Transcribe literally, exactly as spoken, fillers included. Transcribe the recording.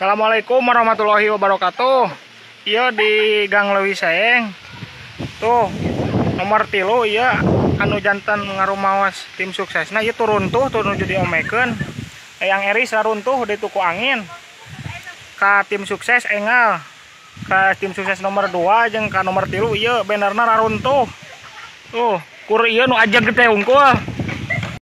Assalamualaikum warahmatullahi wabarakatuh. Iya di Gang Leuwi Saeng. Tuh nomor tilu iya anu jantan ngarumawas tim sukses. Nah iya turun tuh tuh nuju diomekeun. Yang eri saruntuh di tuku angin. Ka tim sukses engal. Ka tim sukses nomor dua jeung ka nomor tilu iya benerna raruntuh. Tuh kur iya nu ajeg teh unggul.